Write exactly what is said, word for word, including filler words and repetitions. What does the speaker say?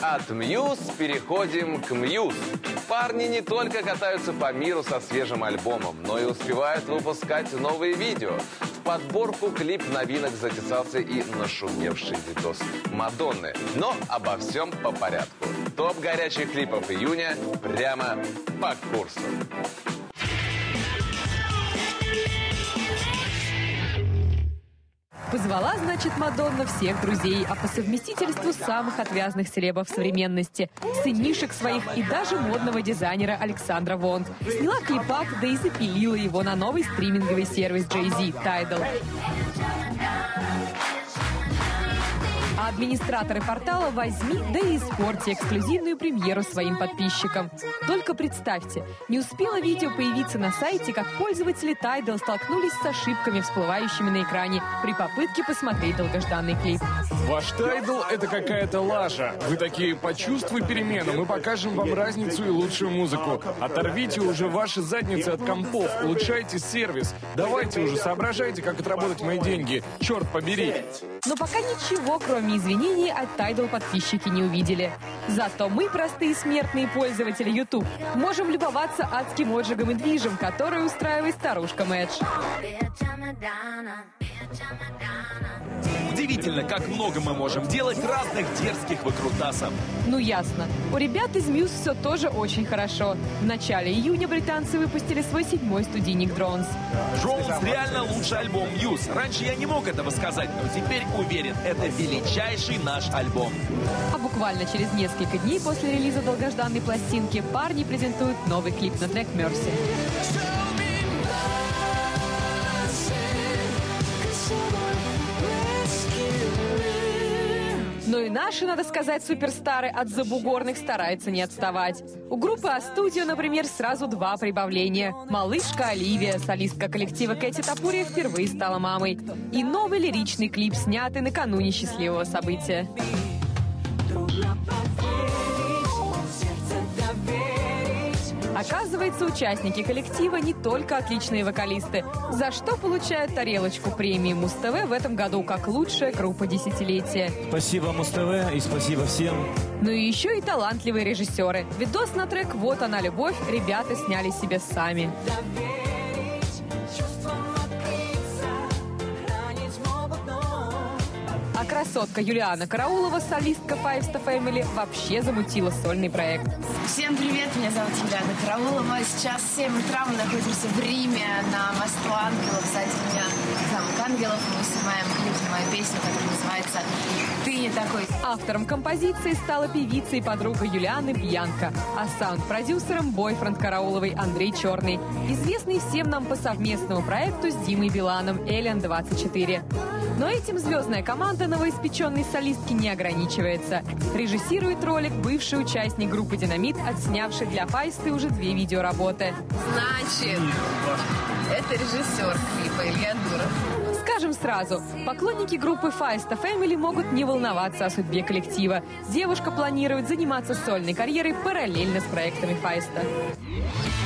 От Мьюз переходим к Мьюз. Парни не только катаются по миру со свежим альбомом, но и успевают выпускать новые видео. В подборку клип-новинок затесался и нашумевший видос Мадонны. Но обо всем по порядку. Топ горячих клипов июня прямо по курсу. Позвала, значит, Мадонна всех друзей, а по совместительству самых отвязных селебов современности, сынишек своих и даже модного дизайнера Александра Вонд. Сняла клипак, да и запилила его на новый стриминговый сервис Джей Зи Tidal. А администраторы портала возьми, да и испорти эксклюзивную премьеру своим подписчикам. Только представьте, не успело видео появиться на сайте, как пользователи Tidal столкнулись с ошибками, всплывающими на экране, при попытке посмотреть долгожданный клип. Ваш Tidal — это какая-то лажа. Вы такие: почувствуй перемену, мы покажем вам разницу и лучшую музыку. Оторвите уже ваши задницы от компов, улучшайте сервис. Давайте уже, соображайте, как отработать мои деньги. Черт побери. Но пока ничего, кроме извинений, от Tidal подписчики не увидели. Зато мы, простые смертные пользователи YouTube, можем любоваться адским отжигом и движем, который устраивает старушка Мэдж. Удивительно, как много мы можем делать разных дерзких выкрутасов. Ну ясно. У ребят из Muse все тоже очень хорошо. В начале июня британцы выпустили свой седьмой студийник Drones. Drones реально лучший альбом Muse. Раньше я не мог этого сказать, но теперь уверен, это величайший наш альбом. А буквально через несколько дней после релиза долгожданной пластинки парни презентуют новый клип на трек Mercy. Но и наши, надо сказать, суперстары от забугорных стараются не отставать. У группы А-студио, например, сразу два прибавления. Малышка Оливия, солистка коллектива Кэти Топурия, впервые стала мамой. И новый лиричный клип, снятый накануне счастливого события. Оказывается, участники коллектива не только отличные вокалисты, за что получают тарелочку премии Муз-ТВ в этом году как лучшая группа десятилетия. Спасибо Муз-ТВ и спасибо всем. Ну и еще и талантливые режиссеры. Видос на трек «Вот она, любовь» ребята сняли себе сами. А красотка Юлиана Караулова, солистка Five-Star Family, вообще замутила сольный проект. Всем привет, меня зовут Юлиана Караулова. Сейчас семь утра, мы находимся в Риме на мосту Ангелов. Сзади меня замок Ангелов. Мы снимаем клип на мою песню, которая называется «Ты не такой». Автором композиции стала певица и подруга Юлианы Бьянка, а саунд-продюсером бойфренд Карауловой Андрей Черный, известный всем нам по совместному проекту с Димой Биланом «Элиан двадцать четыре». Но этим звездная команда новоиспеченной солистки не ограничивается. Режиссирует ролик бывший участник группы «Динамит», отснявший для Файсты уже две видеоработы. Значит, это режиссер клипа Илья Дуров. Скажем сразу, поклонники группы Five-Star Family могут не волноваться о судьбе коллектива. Девушка планирует заниматься сольной карьерой параллельно с проектами Five-Star.